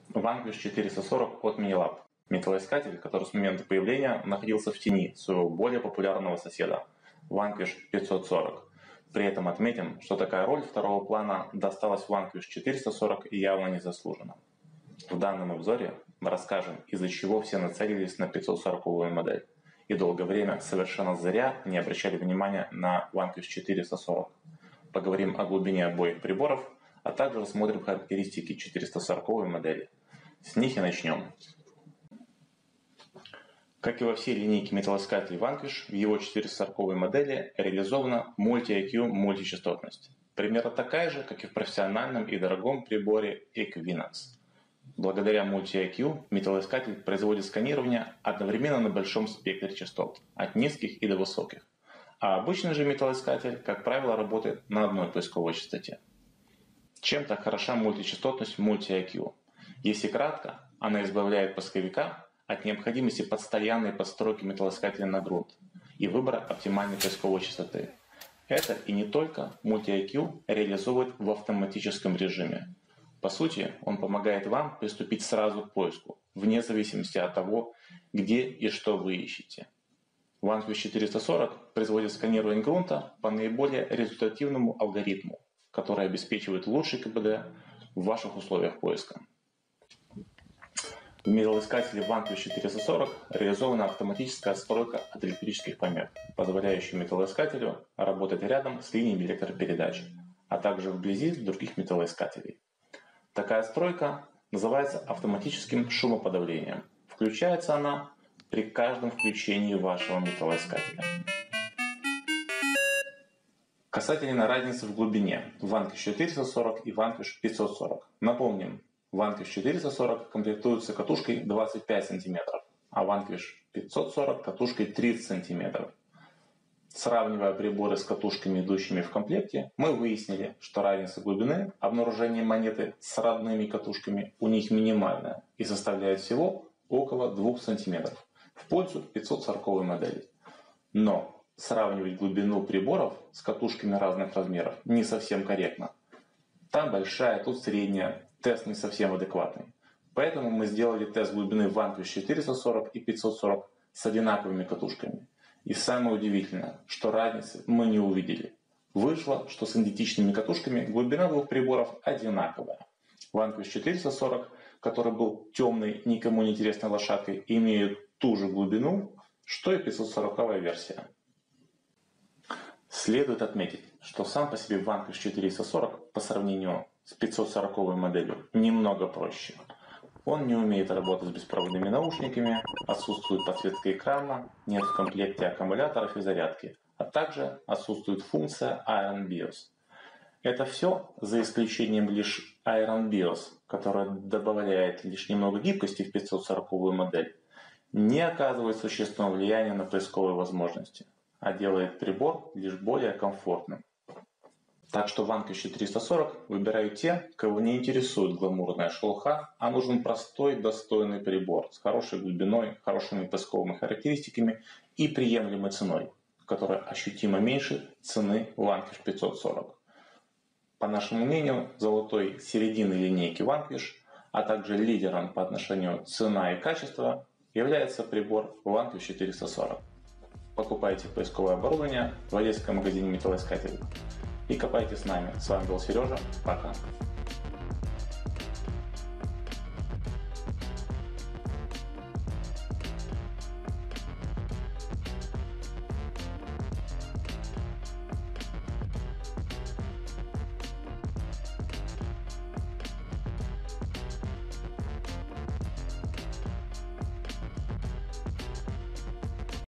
Vanquish 440 от Minilab. Металлоискатель, который с момента появления находился в тени своего более популярного соседа Vanquish 540. При этом отметим, что такая роль второго плана досталась Vanquish 440 явно незаслуженно. В данном обзоре мы расскажем, из-за чего все нацелились на 540-ю модель и долгое время совершенно зря не обращали внимания на Vanquish 440. Поговорим о глубине обоих приборов, а также рассмотрим характеристики 440-й модели. С них и начнем. Как и во всей линейке металлоискателей Vanquish, в его 440-й модели реализована Multi-IQ мультичастотность. Примерно такая же, как и в профессиональном и дорогом приборе Equinox. Благодаря Multi-IQ металлоискатель производит сканирование одновременно на большом спектре частот, от низких и до высоких. А обычный же металлоискатель, как правило, работает на одной поисковой частоте. Чем так хороша мультичастотность Multi-IQ? Если кратко, она избавляет поисковика от необходимости постоянной подстройки металлоискателя на грунт и выбора оптимальной поисковой частоты. Это и не только Multi-IQ реализует в автоматическом режиме. По сути, он помогает вам приступить сразу к поиску, вне зависимости от того, где и что вы ищете. Vanquish 440 производит сканирование грунта по наиболее результативному алгоритму, который обеспечивает лучший КПД в ваших условиях поиска. В металлоискателе Vanquish 440 реализована автоматическая отстройка от электрических помех, позволяющая металлоискателю работать рядом с линией электропередач, а также вблизи других металлоискателей. Такая стройка называется автоматическим шумоподавлением. Включается она при каждом включении вашего металлоискателя. Касательно разницы в глубине Vanquish 440 и Vanquish 540. Напомним, Vanquish 440 комплектуется катушкой 25 см, а Vanquish 540 катушкой 30 см. Сравнивая приборы с катушками, идущими в комплекте, мы выяснили, что разница глубины обнаружения монеты с родными катушками у них минимальная и составляет всего около 2 см в пользу 540-й модели. Но сравнивать глубину приборов с катушками разных размеров не совсем корректно. Там большая, тут средняя, тест не совсем адекватный. Поэтому мы сделали тест глубины Vanquish 440 и 540 с одинаковыми катушками. И самое удивительное, что разницы мы не увидели. Вышло, что с идентичными катушками глубина двух приборов одинаковая. Vanquish 440, который был темной, никому не интересной лошадкой, имеет ту же глубину, что и 540-я версия. Следует отметить, что сам по себе Vanquish 440 по сравнению с 540-й моделью немного проще. Он не умеет работать с беспроводными наушниками, отсутствует подсветка экрана, нет в комплекте аккумуляторов и зарядки, а также отсутствует функция Iron BIOS. Это все за исключением лишь Iron BIOS, которая добавляет лишь немного гибкости в 540-ю модель, не оказывает существенного влияния на поисковые возможности, а делает прибор лишь более комфортным. Так что Vanquish 440 выбирают те, кого не интересует гламурная шелуха, а нужен простой, достойный прибор с хорошей глубиной, хорошими поисковыми характеристиками и приемлемой ценой, которая ощутимо меньше цены Vanquish 540. По нашему мнению, золотой середины линейки Vanquish, а также лидером по отношению цена и качество является прибор Vanquish 440. Покупайте поисковое оборудование в одесском магазине металлоискателей и копайте с нами. С вами был Сережа. Пока.